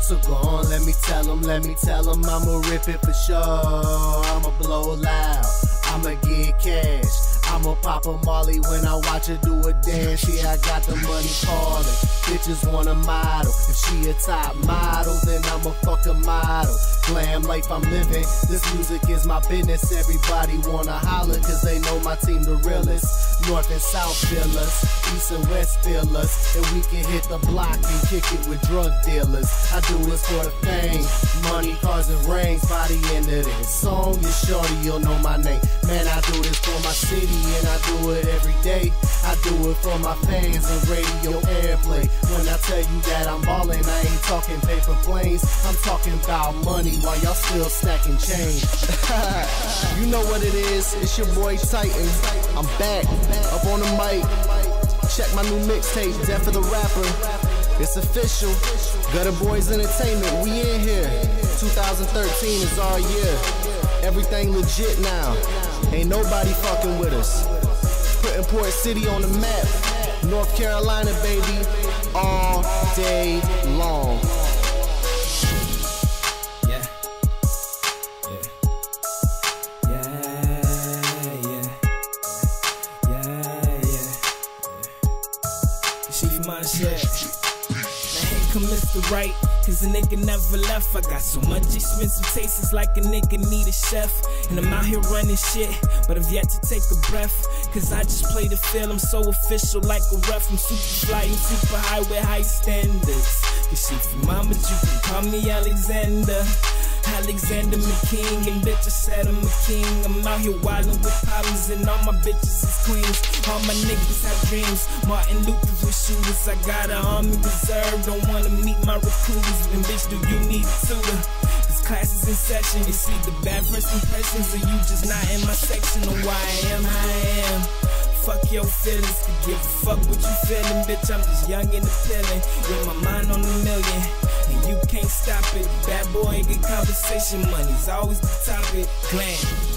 So go on, let me tell him I'ma rip it for sure. I'ma blow loud, I'ma get cash, I'ma pop a Molly when I watch her do a dance. Yeah, I got the money calling, bitches wanna model. If she a top model, then I'm a fucking model. Glam life I'm living, this music is my business. Everybody wanna holler, cause they know my team the realest. North and South feel us, East and West feel us. And we can hit the block and kick it with drug dealers. I do this for the fame, money, cars and rings. By the end of this song, you shorty, you'll know my name. Man, I do this for my city and I do it every day. I do it for my fans and radio airplay. When I tell you that I'm ballin', I ain't talking paper planes. I'm talking about money while y'all still stacking change. You know what it is, it's your boy Titan. I'm back, up on the mic. Check my new mixtape, Death of the Rapper. It's official, Gutter Boys Entertainment, we in here. 2013 is our year. Everything legit now, ain't nobody fucking with us. Putting Port City on the map, North Carolina, baby, all day long. Now here come Mr. Right, cause a nigga never left. I got so much expensive tastes, it's like a nigga need a chef. And I'm out here running shit, but I've yet to take a breath. Cause I just play the field, I'm so official like a ref. I'm super fly and super high with high standards. Cause she from mama, you can call me Alexander McKing, and bitch I said I'm a king. I'm out here wildin' with problems and all my bitches is queens. All my niggas have dreams, Martin Luther with shooters. I got an army reserve, don't wanna meet my recruiters. And bitch, do you need a tutor? This class is in session, you see the bad first impressions, or you just not in my section of why I am. Fuck your feelings, to give a fuck what you feeling, bitch. I'm just young and appealing, with my mind on a million, and you can't stop it. Bad boy, good conversation, money's always the topic. Glam.